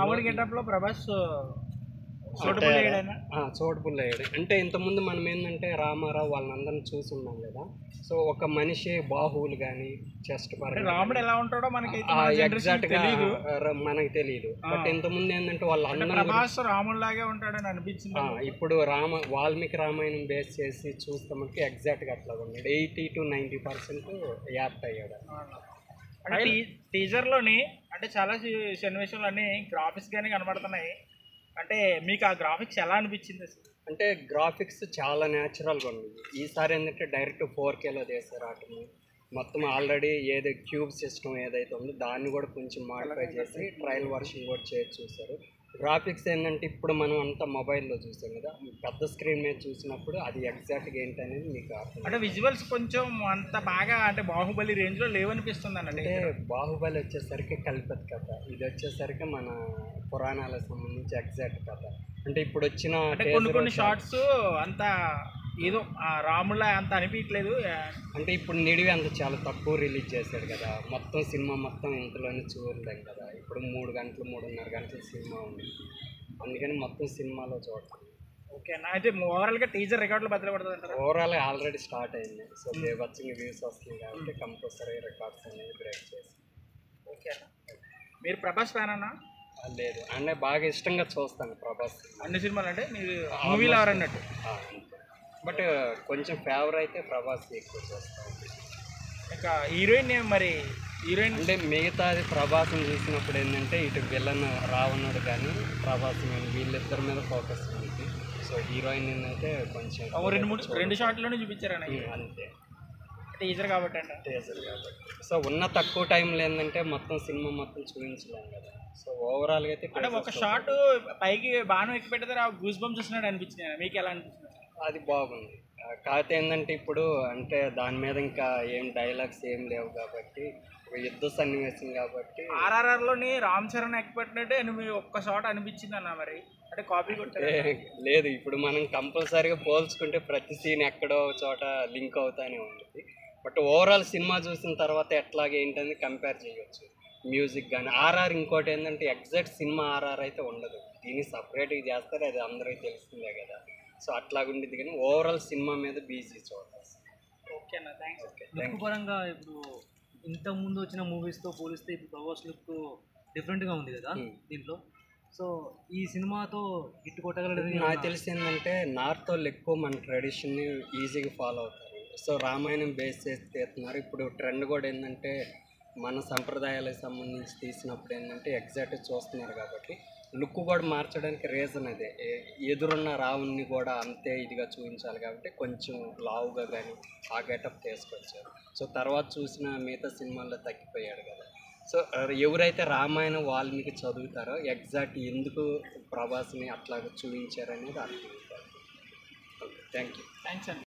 రాముడి గెటప్లో ప్రభాస్ చోటుపుల్ అయ్యాడు. అంటే ఇంతకుముందు మనం ఏంటంటే రామారావు వాళ్ళందరినీ చూసున్నాం కదా. సో ఒక మనిషి బాహువులు కానీ చెస్ట్ రాముడు ఎలా ఉంటాడో మనకి ఎగ్జాక్ట్ గా మనకి తెలియదు. బట్ ఇంతకుముందు ఏంటంటే ప్రభాస్ రాముడిలాగే ఉంటాడని అనిపించింది. ఇప్పుడు వాల్మీకి రామాయణం బేస్ చేసి చూస్తే మనకి ఎగ్జాక్ట్ గా అట్లా ఉన్నాడు. 80 to 90% యాప్ట్ అయ్యాడు. అంటే టీజర్లోని అంటే చాలా సన్నివేశాలన్నీ గ్రాఫిక్స్ కానీ కనబడుతున్నాయి. అంటే మీకు ఆ గ్రాఫిక్స్ ఎలా అనిపించింది అసలు? అంటే గ్రాఫిక్స్ చాలా న్యాచురల్గా ఉంది. ఈసారి ఏంటంటే డైరెక్ట్ 4Kలో చేశారు. వాటిని మొత్తం ఆల్రెడీ ఏదో క్యూబ్ సిస్టమ్ ఏదైతే ఉందో దాన్ని కూడా కొంచెం మాడిఫై చేసి ట్రయల్ వర్షన్ కూడా చేసి చూశారు. గ్రాఫిక్స్ ఏంటంటే ఇప్పుడు మనం అంతా మొబైల్లో చూసాం కదా, పెద్ద స్క్రీన్ మీద చూసినప్పుడు అది ఎగ్జాక్ట్గా ఏంటనేది మీకు అర్థం. అంటే విజువల్స్ కొంచెం అంత బాగా అంటే బాహుబలి రేంజ్లో లేవనిపిస్తుంది అన్నట్టు. అంటే బాహుబలి వచ్చేసరికి కల్పిత కథ, ఇది వచ్చేసరికి మన పురాణాలకు సంబంధించి ఎగ్జాక్ట్ కథ. అంటే ఇప్పుడు వచ్చిన కొన్ని షార్ట్స్ అంత ఏదో రాముళ్ళ అంత అనిపించలేదు. అంటే ఇప్పుడు నిడివి అంత చాలా తక్కువ రిలీజ్ చేశాడు కదా, మొత్తం సినిమా మొత్తం ఇంతలోనే చూడలేం కదా. ఇప్పుడు 3 గంటలు 3.5 గంటల సినిమా ఉంది, అందుకని మొత్తం సినిమాలో చూడటం. ఓకేనా? అయితే ఓవరాల్గా టీజర్ రికార్డులు బద్దలు పడుతుంది అంటారా? ఓవరాల్గా ఆల్రెడీ స్టార్ట్ అయింది. సో బేబచ్చింగ్ వ్యూస్ వస్తుంది కాబట్టి కంపల్సరీ రికార్డ్స్ అనేవి బ్రేక్ చేసి. ఓకేనా? మీరు ప్రభాస్ ఫ్యాన్ అన్నా? లేదు, అంటే బాగా ఇష్టంగా చూస్తాను ప్రభాస్ అన్ని సినిమాలు. అంటే మీరు మూవీలో ఎవరన్నట్టు? బట్ కొంచెం ఫేవర్ అయితే ప్రభాస్ ఎక్కువ చూస్తాను. ఇంకా హీరోయిన్ మరి హీరోయిన్ అంటే మిగతాది ప్రభాస్ని చూసినప్పుడు ఏంటంటే ఇటు విలన్ రావణుడు కానీ ప్రభాస్ కానీ వీళ్ళిద్దరి మీద ఫోకస్ ఉంది. సో హీరోయిన్ అయితే కొంచెం 2 షాట్లోనే చూపించారని అంతే. టీజర్ కాబట్టి సో ఉన్న తక్కువ టైంలో ఏంటంటే మొత్తం సినిమా మొత్తం చూపించలేం కదా. సో ఓవరాల్గా అయితే అంటే ఒక షాట్ పైకి బాణం ఎక్కి పెట్టితే గూస్ బంప్స్ చూసినట్టు అనిపించింది. మీకు ఎలా అనిపిస్తుంది? అది బాగుంది. కాకపోతే ఏంటంటే ఇప్పుడు అంటే దాని మీద ఇంకా ఏం డైలాగ్స్ ఏం లేవు కాబట్టి యుద్ధ సన్నివేశం కాబట్టి. RRRలోని రామ్ చరణ్ ఎక్కిపెట్టినట్టే నువ్వు ఒక్క షాట్ అనిపించింది అన్న. మరి అంటే కాపీ కొట్టే లేదు, ఇప్పుడు మనం కంపల్సరీగా పోల్చుకుంటే ప్రతి సీన్ ఎక్కడో చోట లింక్ అవుతానే ఉంటుంది. బట్ ఓవరాల్ సినిమా చూసిన తర్వాత ఎట్లాగే ఏంటని కంపేర్ చేయొచ్చు. మ్యూజిక్ కానీ ఇంకోటి ఏంటంటే ఎగ్జాక్ట్ సినిమా అయితే ఉండదు, దీన్ని సపరేట్గా చేస్తారు, అది అందరికీ తెలిసిందే కదా. సో అట్లాగుండిద్ది కానీ ఓవరాల్ సినిమా మీద బీజీ చూడాలి. ఓకేనా? థ్యాంక్స్. లుక్ పరంగా ఇప్పుడు ఇంతకుముందు వచ్చిన మూవీస్తో పోలిస్తే ఇప్పుడు ప్రభాస్ లుక్ డిఫరెంట్గా ఉంది కదా దీంట్లో. సో ఈ సినిమాతో హిట్ కొట్టగలదు. నాకు తెలిసి ఏంటంటే నార్త్ వాళ్ళు ఎక్కువ మన ట్రెడిషన్ని ఈజీగా ఫాలో అవుతారు. సో రామాయణం బేస్ చేసి తీస్తున్నారు. ఇప్పుడు ట్రెండ్ కూడా ఏంటంటే మన సంప్రదాయాలకు సంబంధించి తీసినప్పుడు ఏంటంటే ఎగ్జాక్ట్గా చూస్తున్నారు కాబట్టి లుక్ కూడా మార్చడానికి రీజన్ అదే. ఎదురున్న రావుని కూడా అంతే ఇదిగా చూపించాలి కాబట్టి కొంచెం లావుగా కానీ ఆ గెటప్ తీసుకొచ్చారు. సో తర్వాత చూసిన మిగతా సినిమాల్లో తగ్గిపోయాడు కదా. సో ఎవరైతే రామాయణం వాల్మీకి చదువుతారో ఎగ్జాక్ట్ ఎందుకు ప్రభాస్ని అట్లాగా చూపించారనేది అర్థమవుతారు. Okay, thank you. థ్యాంక్స్ అండి.